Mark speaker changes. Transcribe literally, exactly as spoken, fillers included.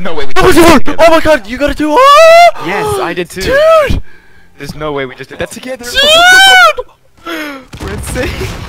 Speaker 1: no way we
Speaker 2: Oh,
Speaker 1: did that together.
Speaker 2: oh my god, you gotta do. Oh!
Speaker 1: Yes, I did too.
Speaker 2: Dude!
Speaker 1: There's no way we just did that together.
Speaker 2: Dude!
Speaker 1: We're insane.